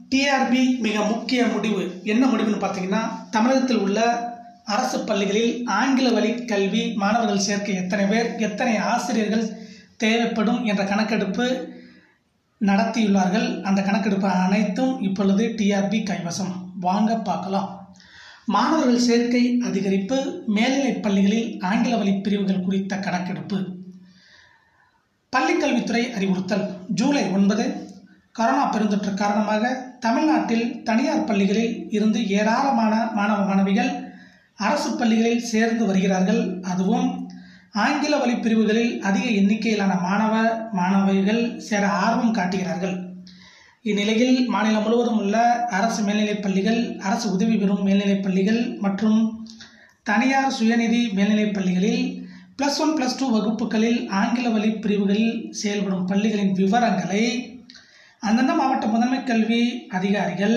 TRP மிக முக்கிய முடிவு. என்ன முடிவுன்னு பார்த்தீங்கன்னா, தமிழகத்தில் உள்ள அரசு பள்ளிகளில் ஆங்கில வழி கல்வி மாணவர்கள் சேர்க்கை எத்தனை பேர், எத்தனை ஆசிரியர்கள் தேவைப்படும் என்ற கணக்கெடுப்பு நடத்தியுள்ளார்கள். அந்த கணக்கெடுப்பு அனைத்தும் இப்பொழுது டிஆர்பி கைவசம். வாங்க பார்க்கலாம். மாணவர்கள் சேர்க்கை அதிகரிப்பு, மேல்நிலைப் பள்ளிகளில் ஆங்கில வழி பிரிவுகள் குறித்த கணக்கெடுப்பு. பள்ளிக்கல்வித்துறை அறிவுறுத்தல். ஜூலை 9 கொரோனா பெருந்தொற்று காரணமாக தமிழ்நாட்டில் தனியார் பள்ளிகளில் இருந்து ஏராளமான மாணவ மாணவிகள் அரசு பள்ளிகளில் சேர்ந்து வருகிறார்கள். அதுவும் ஆங்கில வழி பிரிவுகளில் அதிக எண்ணிக்கையிலான மாணவ மாணவிகள் சேர ஆர்வம் காட்டுகிறார்கள். இந்நிலையில் மாநிலம் முழுவதும் உள்ள அரசு மேல்நிலைப் பள்ளிகள், அரசு உதவி பெறும் மேல்நிலைப் பள்ளிகள் மற்றும் தனியார் சுயநிதி மேல்நிலைப் பள்ளிகளில் +1 +2 வகுப்புகளில் ஆங்கில வழி பிரிவுகளில் செயல்படும் பள்ளிகளின் விவரங்களை அந்தந்த மாவட்ட முதன்மை கல்வி அதிகாரிகள்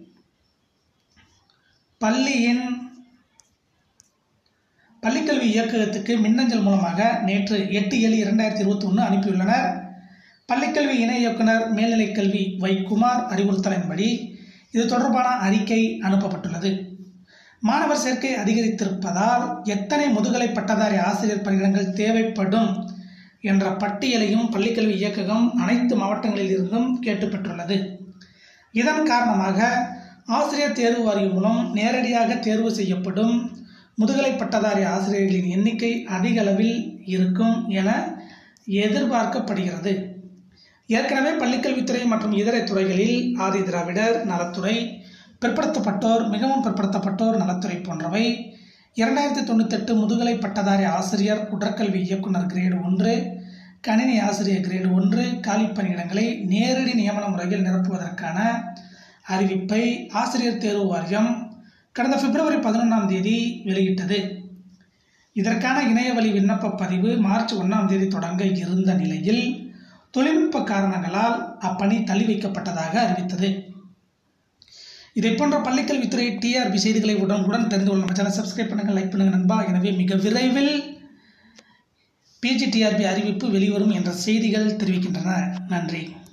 பள்ளிக்கல்வி இயக்ககத்துக்கு மின்னஞ்சல் மூலமாக நேற்று 8/7/2021 அனுப்பியுள்ளனர். பள்ளிக்கல்வி இணை இயக்குனர் மேல்நிலைக் கல்வி வைகுமார் அறிவுறுத்தலின்படி இது தொடர்பான அறிக்கை அனுப்பப்பட்டுள்ளது. மாணவர் சேர்க்கை அதிகரித்திருப்பதால் எத்தனை முதுகலை பட்டதாரி ஆசிரியர் பணியிடங்கள் தேவைப்படும் என்ற பட்டியலையும் பள்ளிக்கல்வி இயக்ககம் அனைத்து மாவட்டங்களில் இருந்தும் கேட்டு பெற்றுள்ளது. இதன் காரணமாக ஆசிரியர் தேர்வு வாரியம் மூலம் நேரடியாக தேர்வு செய்யப்படும் முதுகலை பட்டதாரி ஆசிரியர்களின் எண்ணிக்கை அதிக அளவில் இருக்கும் என எதிர்பார்க்கப்படுகிறது. ஏற்கனவே பள்ளிக்கல்வித்துறை மற்றும் இதர துறைகளில் ஆதி திராவிடர் நலத்துறை, பிற்படுத்தப்பட்டோர், மிகவும் பிற்படுத்தப்பட்டோர் நலத்துறை போன்றவை 2098 முதுகலை பட்டதாரி ஆசிரியர் உடற்கல்வி இயக்குனர் கிரேடு 1, கணினி ஆசிரியர் கிரேடு 1 காலி பணியிடங்களை நேரடி நியமன முறையில் நிரப்புவதற்கான அறிவிப்பை ஆசிரியர் தேர்வு வாரியம் கடந்த பிப்ரவரி 11 வெளியிட்டது. இதற்கான இணையவழி விண்ணப்ப பதிவு மார்ச் 1 தொடங்க இருந்த நிலையில் தொழில்நுட்ப காரணங்களால் அப்பணி தள்ளி வைக்கப்பட்டதாக அறிவித்தது. இதை போன்ற பள்ளிக்கல்வித்துறை டிஆர்பி செய்திகளை உடனுக்குடன் தெரிந்து கொள்ள நம்ம சேனலை சப்ஸ்கிரைப் பண்ணுங்கள், லைக் பண்ணுங்கள் நண்பா. எனவே மிக விரைவில் பிஜி டிஆர்பி அறிவிப்பு வெளிவரும் என்ற செய்திகள் தெரிவிக்கின்றன. நன்றி.